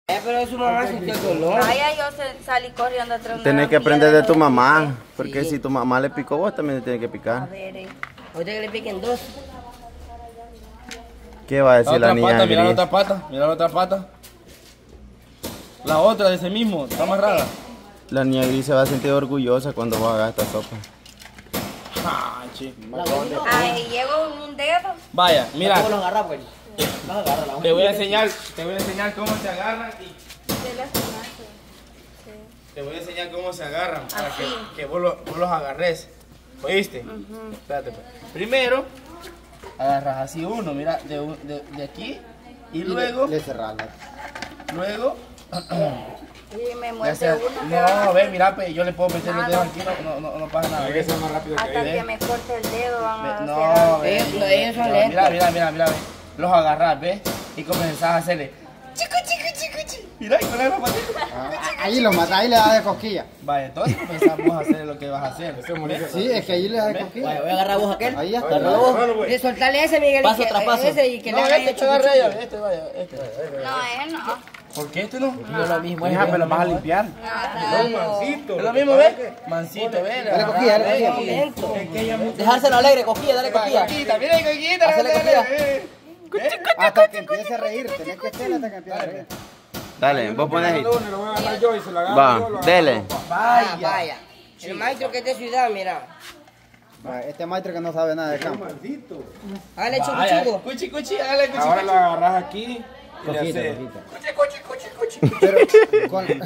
Pero su mamá sintió el dolor. Vaya, yo salí corriendo atrás de una Tienes que piedra aprender de tu los mamá. pies. Porque si tu mamá le picó, vos también le tienes que A picar. ver, Ahorita que le piquen dos. ¿Qué va a decir la niña Mira la gris? otra pata, mira la otra pata. La otra de ese mismo, está amarrada. La niña gris se va a sentir orgullosa cuando vos hagas esta sopa. Ah, chi. ahí llevo un dedo. Vaya, mira, ¿Cómo lo agarra, pues? Lo agarra la te voy a enseñar cómo se agarran y De las tomates. te voy a enseñar cómo se agarran para Así. que vos los agarres. ¿Oíste? Espérate, pues. Primero, agarras así uno, mira, de aquí y luego, Le cerrala. luego, Y me ya muerde sea- uno. no, ve, mira, pues, yo le puedo meter los Ah, dedos no. aquí, no pasa nada. Hay que ser más rápido que Hasta ella. que me corte el dedo van a No, hacer. ve, Ellos son lentos. mira, ve. Los agarras, ¿ves? Y comenzás a hacerle chico. Mira, y con la patita. Ahí lo mata, ahí le da de cosquilla. Vaya, entonces comenzamos a hacer lo que vas a hacer. Sí, es que ahí le da de cosquilla. Vaya, voy a agarrar vos aquel. Ahí ya. Agarra vos. Y soltarle ese, Miguel. Paso tras paso. Ese y que No, le haga este que agarré ella, este vaya. No, no. ¿Por qué este no? No, lo mismo. Hija, pero lo vas a limpiar. Es lo mismo, ¿ves? Mansito, ¿ves? Dale cosquilla, dale cosquilla. Dejárselo alegre, cosquilla, dale cosquilla. Mira, coquita, Hacele cosquilla. Hasta que empiece a reír, tenés que hacerle hasta que empiece a reír. Dale, vos pones ahí. Lo voy a agarrar yo y se lo agarro Va, yo, lo dele. Vaya. El maestro que es de ciudad, mira. Va, este maestro que no sabe nada de campo. Dale, chucu. Cuchi, hágale cuchi. Ahora lo agarras aquí y le haces. Cuchi. Pero con... No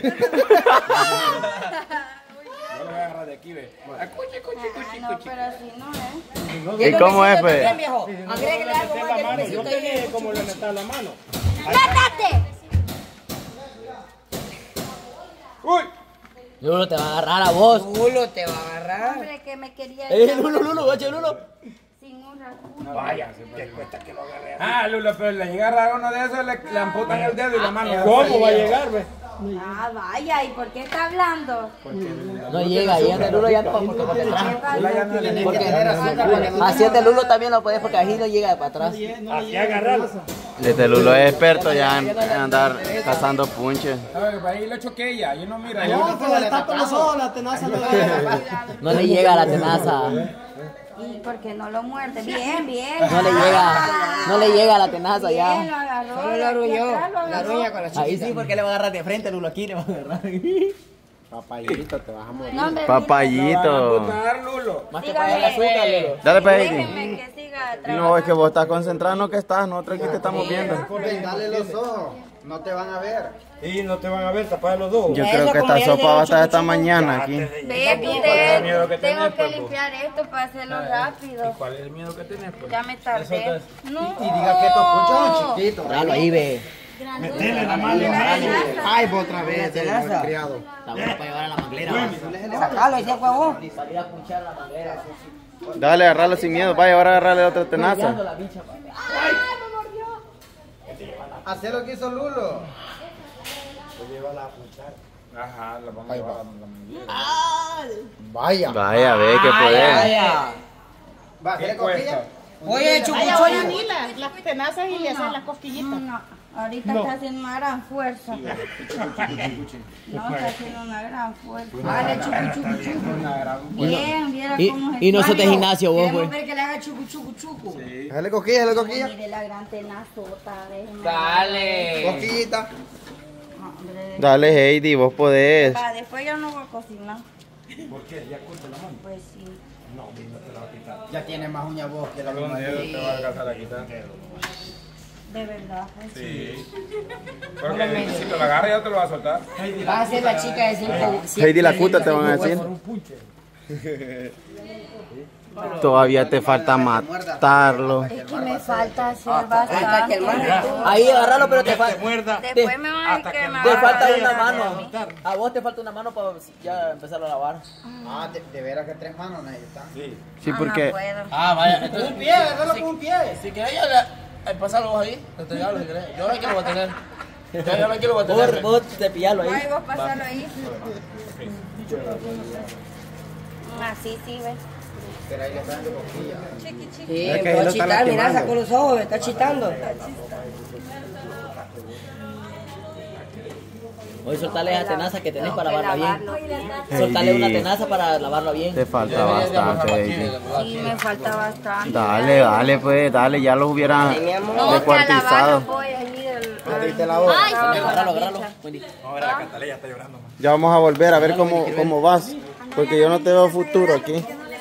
lo voy a agarrar de aquí, ve. No, pero así no, ¿eh? ¿Y cómo es, pues? También, viejo. Agréguele algo más del besito ahí. como le metas la mano. ¡Métate! ¡Uy! Lulo te va a agarrar a vos. Lulo te va a agarrar. Hombre, que me quería Lulo, guache, Lulo. sin un rasguño. Vaya, que cuesta que lo agarre. Ah, Lula, pero le llega a agarrar uno de esos, le amputan el dedo y la mano. ¿Cómo va a llegar, ve? Ah, vaya, ¿y por qué está hablando? No llega, ahí anda Lulo ya no va porque para atrás. Porque así es de Lulo también lo puedes porque ahí no llega de para atrás. Así agarrarlo. Este Lulo es experto ya en andar cazando punches. Ahí lo choqué ella, yo no mira. No, pero le tapan los ojos, la tenaza no le No le llega a la tenaza. ¿Y por qué no lo muerde? Bien. No le llega a la tenaza Bien, ya. lo agarró. Solo lo de aquí arrulló. atrás lo La agarró. arrulla con la chiquita. Ahí sí, porque le va a agarrar de frente, Lulo aquí le va a agarrar. Papayito, te vas a morir. No, hombre, Papayito. Lulo. Más que para el azúcar, Lulo. Dale, déjenme Peiti. que siga No, es que vos estás concentrado, no que estás. Nosotros aquí te estamos viendo. Dale los ojos, no te van a ver. Y no te van a ver, tapar los dos. Yo creo que esta sopa va a estar esta mañana aquí. Ve, miedo que usted, tengo tenés, que pues, limpiar esto para hacerlo rápido. ¿Cuál es el miedo que tenés, pues? Ya me tardé. No. Y diga que estos punchos son chiquitos. Dalo ahí, ve. Metele la mano en la Ay, vos otra vez, tenaza. criado. Está bueno para llevar a la manguera. Sacalo, ese huevo. Y salir a punchar la manguera. Dale, agarrarlo sin miedo. Vaya, ahora agarrarle otra tenaza. La bicha, Hacé lo que hizo Lulo. Ajá, la vamos a llevar a la manguera. Vaya. Vaya, ve que poder. vaya. Va, ¿hacerle cosquilla? Oye, chucuchoyo. Las tenazas y le hacen las cosquillitas. No, ahorita está haciendo una gran fuerza. No, está haciendo una gran fuerza. Dale, chucu. Bien, viera cómo se Y no sos de extraño. gimnasio vos, Queremos güey. ver que le haga chucu. Dale cosquilla. Mire la gran tenazota, déjeme. Dale. Cosquillita. Hombre, Dale, Heidi, vos podés. pa, después yo no voy a cocinar. ¿Por qué? ¿Ya corta la mano? Pues sí. Ya tiene más uña vos que la Con misma. dedo te va a alcanzar a quitar. De verdad. pues Sí. Porque si te lo agarras ya te lo vas a soltar. Va a ser la chica de 5. Heidi la cuta te van a decir. Todavía te falta matarlo. Es que me falta hacer bastante. Ahí agárralo, pero te falta. Después me van a decir que me Te va a falta agarrar una a mano. mí. A vos te falta una mano para ya empezar a lavar. Ah, de veras que 3 manos necesitan. Sí, Ah, porque no puedo. Ah, vaya. Entonces, Un pie, agárralo con un pie. si querés ya pasarlo vos ahí. Entregarlo si querés. Yo aquí lo voy a tener. Yo aquí lo voy a tener. Vos cepillarlo ahí. Ay, vos pasarlo ahí. Así sí, ves. Pero ahí le están dando cosquilla. Sí, Es que ahí va a lo están chitar, mira, lastimando. sacó los ojos, está chitando. Hoy soltarle esa tenaza que tenés para lavarla bien. Soltarle una tenaza para lavarla bien. Te falta bastante, baby. Sí, me falta bastante. Dale, dale, pues, dale, ya los hubieran descuartizado. Ay, agárralo. Ya vamos a volver a ver cómo vas, porque yo no te veo futuro aquí.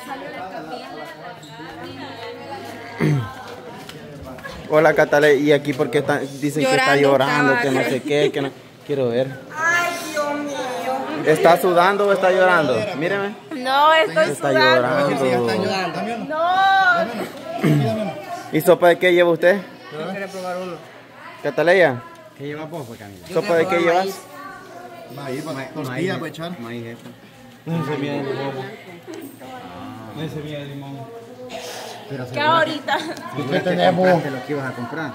Hola, Catale, y aquí porque dicen que está llorando, que no sé qué, que no... Quiero ver. Ay, Dios mío. ¿Está sudando o está llorando? Míreme. No, estoy Está sudando. llorando. No. ¿Y sopa de qué lleva usted? Yo quiero probar uno. Cataleya, ¿Qué lleva vos, pues, Camila? ¿sopa de qué llevas? Maíz, tortilla, pues, echar. Maíz, semilla de limón. Semilla de limón. ¿Qué ahorita? ¿Qué tenemos? Lo que ibas a comprar.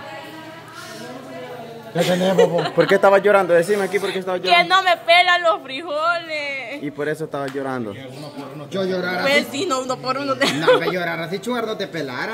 ¿Qué tenemos, vos? ¿Por qué estabas llorando? Decime aquí por qué estabas Que llorando. no me pelan los frijoles. Y por eso estabas llorando. Yo llorar Pues así. sí, no, uno por uno. No, me llorar así, chugar, no te pelaran.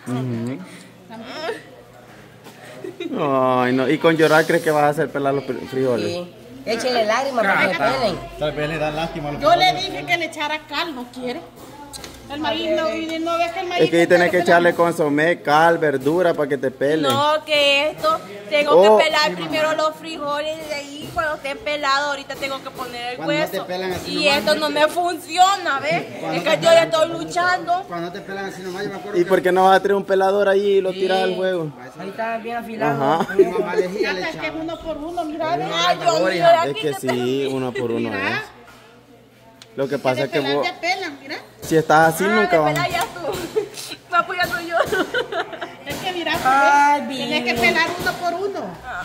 Ay, no. ¿Y con llorar crees que vas a hacer pelar los frijoles? Échale lágrimas para que pelen. Tal vez le dan lástima a los Yo le dije que le echara cal, no quiere. El maíz no ves que el maíz. Es que ahí tenés que echarle consomé, cal, verdura para que te pele. No, que esto, tengo Oh. que pelar primero los frijoles y de ahí cuando esté pelado, ahorita tengo que poner el Cuando no te hueso. pelan así Y nomás, esto no me funciona, ¿ves? Es que yo ya estoy luchando. Cuando te pelan así nomás, yo me acuerdo ¿Y por qué no vas a traer un pelador ahí y lo tiras al fuego? Ahí está bien afilado. Ajá. mi mamá elegía, le Es que es echaba. uno por uno, mira. Ay, Dios mío, Es aquí que te sí, uno por uno es. Lo que pasa es que pelar vos, te pelan, mira. si estás así, nunca vas. ya tú. Me apoyando yo. Es que mira, Ay, tienes que pelar uno por uno.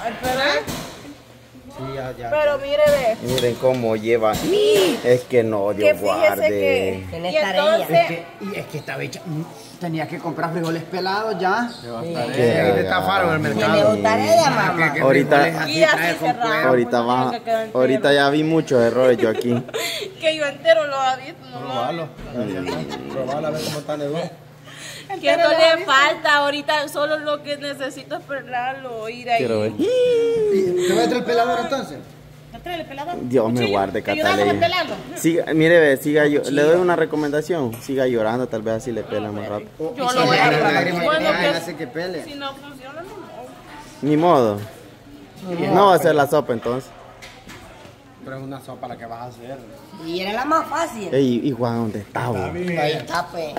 Pero mire, ve. Miren cómo lleva. Es que no, Que Dios fíjese guarde. que. Tenés Y tarea. entonces. Y es que estaba hecha. Tenías que comprar frijoles pelados ya. Que Ahí te estafaron el Tiene mercado. tarea, mamá. Ahorita, Y así cerrado. ahorita ya vi muchos errores yo aquí. Que yo entero lo ha visto. No, Probalo. Probalo a ver cómo están de dos. que no le falta. Ahorita solo lo que necesito es pelarlo. Ir ahí. Quiero ver. ¿Te voy a traer el pelador entonces? Tráele pelador. Dios me Cuchillo. guarde, ¿Te ayudamos a Cataleya. pelarlo? Siga, mire, ve, siga yo. Le doy una recomendación. Siga llorando, tal vez así le pelan más rápido. Yo lo voy a Lágrimas hacer. Bueno, que que hace que pele. si no funciona, no. Ni modo. No va a ser la sopa entonces. Pero es una sopa la que vas a hacer. Y era la más fácil. Ey, ¿y Juan dónde está, vos? Ahí está, pues.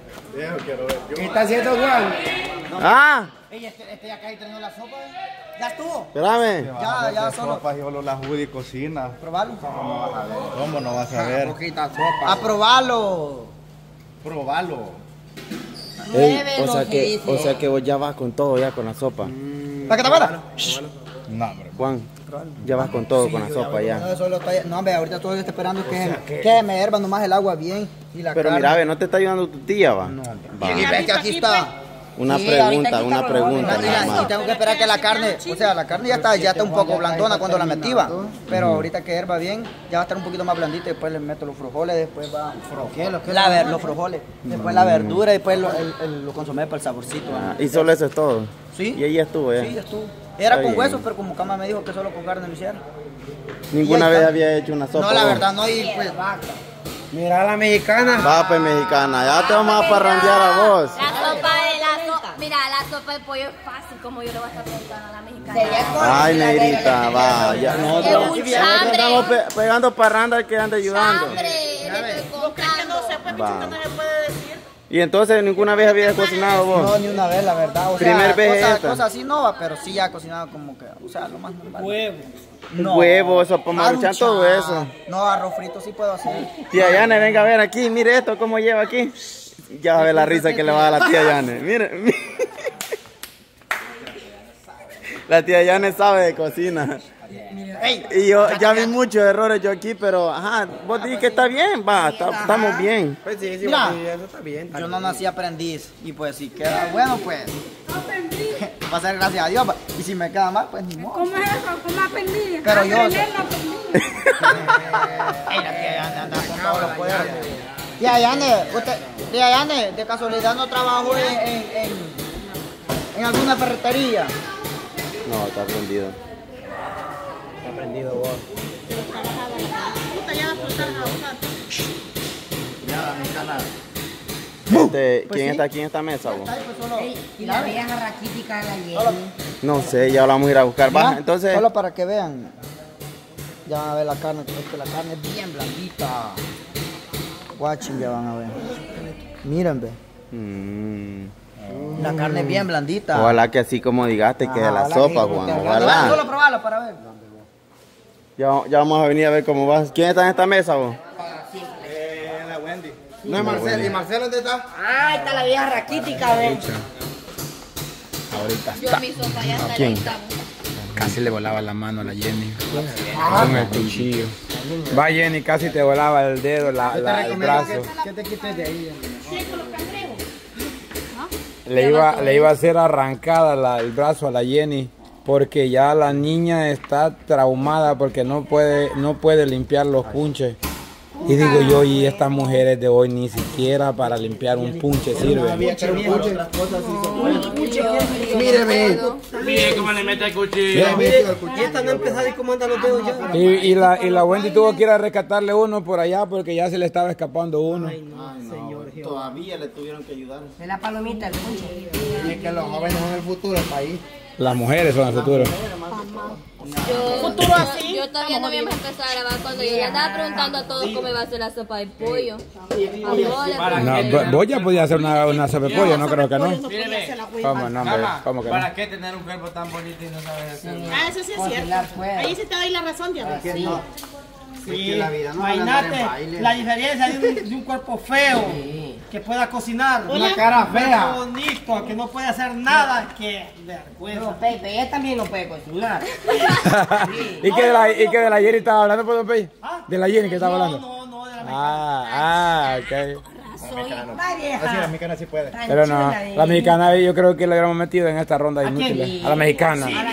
¿Qué está haciendo Juan? ¡Ah! Ey, este ya acá ahí teniendo la sopa. Ya estuvo. Espérame. Ya solo. Solo la Judy cocina. Probarlo. ¿Cómo no vas a ver? Poquita sopa. A probarlo. Probalo. Ey, Muévelo, o sea que vos ya vas con todo, ya con la sopa. ¿Para qué te para? No, hombre. Juan, ya vas con todo, con la sopa ya. No, solo está, no, hombre, ahorita todo estoy esperando que me herva nomás el agua bien y la Pero carne. mira, ve, ¿no te está ayudando tu tía, va? Va. Y ves que aquí está. Una Sí, pregunta, ahorita una pregunta Y nada más. tengo que esperar que la carne, o sea, la carne ya está un poco blandona cuando la metí, va. Pero ahorita que herva bien, ya va a estar un poquito más blandita y después le meto los frijoles, después va los frijoles, después la verdura y después lo consomé para el saborcito. Ah, y solo eso es todo. Sí. Y ahí ya estuvo, ya. Sí, ya estuvo. Era Está con bien. huesos, pero como Cama me dijo que solo con carne lo hiciera. Ninguna Y ahí vez está. había hecho una sopa. No, la vos. verdad, no, y pues Mira la mexicana. Va, pues, mexicana, ya te vamos a parrandear a vos. La sopa de mira, la sopa de pollo es fácil, como yo le voy a estar preguntando a la mexicana. Ay, negrita, va. Ya, nosotros un nosotros estamos pegando parranda al que anda ayudando. Hambre, le estoy contando. Va. Y entonces ninguna vez habías cocinado vos. no, ni una vez, la verdad. O sea, Primer vez esta. cosas así no va, pero sí ya he cocinado como que, o sea, lo más normal. Huevo, sopa maruchan, Maruchan. todo eso. No, arroz frito sí puedo hacer. Tía Yane, venga a ver aquí, mire esto, cómo lleva aquí. Ya va a ver la risa que le va a dar la tía Yane. Mire. La tía Yane sabe de cocina. Y yo ya vi muchos errores yo aquí, pero ajá, vos dijiste que está bien, va, estamos bien. Pues sí, sí, Mira, eso está bien. Yo no nací aprendiz y pues si queda bueno, pues va a ser gracias a Dios. Y si me queda mal, pues ni modo. ¿Cómo es eso? ¿Cómo aprendí? Pero yo- Aprender no aprendí. Ey, la tía Yane anda con todos los poderes. Tía Yane, de casualidad no trabajó en alguna ferretería. No, está prendido. aprendido vos. Pero trabajaba la puta, ya va a explotar a buscar. Ya, la mexicana. ¿Quién está aquí en esta mesa, vos? Y la vieja raquítica de la Jenny. No sé, ya vamos a ir a buscar. Va, entonces. Solo para que vean. Ya van a ver la carne, es que la carne es bien blandita. Watching, ya van a ver. Miren, ve. La carne es bien blandita. Ojalá que así como digaste que de la sopa, Juan. Ojalá. Solo probarlo para ver. Ya vamos a venir a ver cómo va. ¿Quién está en esta mesa, vos? La Wendy. No es Marcelo. ¿Y Marcelo dónde está? Ah, está la vieja raquítica, ve. Ahorita Yo está. mi sopa ya está ¿Quién? lista. Casi le volaba la mano a la Jenny. Con el cuchillo. Va Jenny, casi te volaba el dedo, el brazo. ¿Qué te quites de ahí? Le iba a hacer arrancada el brazo a la Jenny. Porque ya la niña está traumada porque no puede limpiar los punches. Y digo yo, y estas mujeres de hoy ni siquiera para limpiar un punche sirve. Míreme. Mire cómo le mete el cuchillo. Y esta no empezó y cómo andan los dedos ya. Y la Wendy tuvo que ir a rescatarle uno por allá porque ya se le estaba escapando uno. Señor Jehová. Todavía le tuvieron que ayudar. De la palomita, el punche. Es que los jóvenes son el futuro del país. Las mujeres son el futuro. Yo todavía no habíamos empezado a grabar cuando yo le andaba preguntando a todos cómo iba a ser la sopa de pollo. No, vos ya podías hacer una sopa de pollo, no creo que no. Míreme. ¿Cómo no, hombre? ¿Cómo que no? ¿Para qué tener un cuerpo tan bonito y no sabes hacerlo? Ah, eso sí es cierto. Ahí sí te doy la razón, ya. Sí. Sí, imagínate la diferencia de un cuerpo feo que pueda cocinar, una cara fea, bonito, que no puede hacer nada, que vergüenza. Pero Pepe, ella también no puede cocinar. ¿Y que de la Jenny estaba hablando, por Pepe? ¿De la Jenny que estaba hablando? No, de la Ok. Así la mexicana sí puede. Pero no, la mexicana yo creo que la hubiéramos metido en esta ronda de inútiles. A la mexicana.